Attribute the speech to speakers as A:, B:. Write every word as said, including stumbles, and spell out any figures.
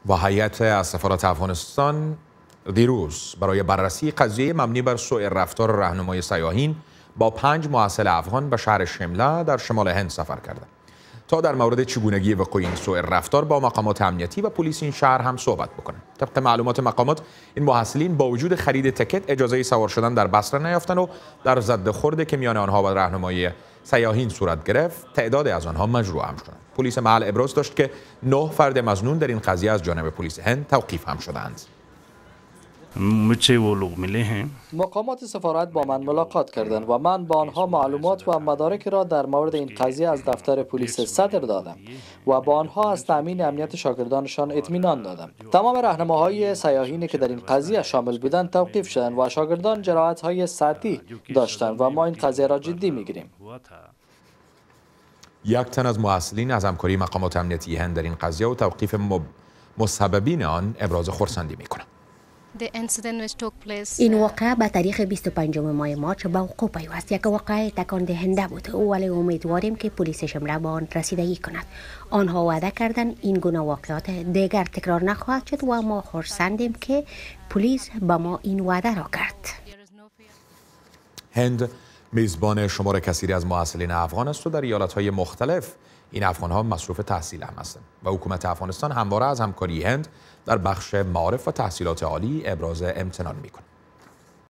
A: و هیئت از سفارت افغانستان دیروز برای بررسی قضیه مبنی بر سوء رفتار راهنمای سیاحین با پنج محصل افغان به شهر شمله در شمال هند سفر کردند تا در مورد چگونگی وقوع این سوء رفتار با مقامات امنیتی و پلیس این شهر هم صحبت بکنند. طبق معلومات مقامات این محصلین با وجود خرید تکت اجازه سوار شدن در بصره نیافتند و در ضد خورده که میان آنها و راهنمای سیاحین صورت گرفت تعدادی از آنها مجروح هم شدند. پلیس محل ابراز داشت که نه فرد مظنون در این قضیه از جانب پلیس هند توقیف هم شدند.
B: مقامات سفارت با من ملاقات کردند و من با آنها معلومات و مدارک را در مورد این قضیه از دفتر پلیس صدر دادم و با آنها از تامین امنیت شاگردانشان اطمینان دادم. تمام راهنماهای سیاحینی که در این قضیه شامل بودند توقیف شدند و شاگردان جراحت‌های سطحی داشتند و ما این قضیه را جدی می‌گیریم.
A: یک تن از محصلین از همکاری مقامات امنیتی هند در این قضیه و توقیف مسببین آن ابراز خرسندی می‌کنند.
C: این واقعه به تاریخ بیست و پنجم ماه مارچ به وقوع پیوست. یک واقعه تکان دهنده بود، ولی امیدواریم که پلیس شمله به آن رسیدگی کند. آنها وعده کردند این گونه واقعات دیگر تکرار نخواهد شد و ما خرسندیم که پلیس به ما این وعده را کرد.
A: هند میزبان شمار کثیری از محصلین افغان است و در ایالت‌های مختلف این افغان‌ها مصروف تحصیل هم هستند و حکومت افغانستان همواره از همکاری هند در بخش معارف و تحصیلات عالی ابراز امتنان می‌کند.